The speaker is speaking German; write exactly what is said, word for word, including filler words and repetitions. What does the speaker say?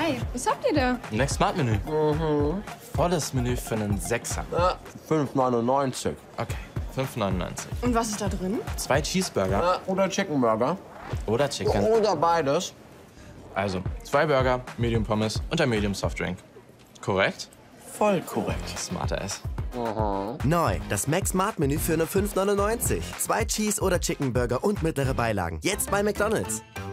Hi, was habt ihr da? Ein Max-Smart-Menü. Mhm. Volles Menü für einen Sechser. Ja, fünf neunundneunzig. Okay, fünf neunundneunzig. Und was ist da drin? Zwei Cheeseburger Ja, oder Chicken Burger. oder Chicken. Oder beides. Also, zwei Burger, Medium Pommes und ein Medium Softdrink. Korrekt? Voll korrekt. Smarter S. Neu, das Max Smart Menü für nur fünf neunundneunzig. Zwei Cheese- oder Chicken Burger und mittlere Beilagen. Jetzt bei McDonald's.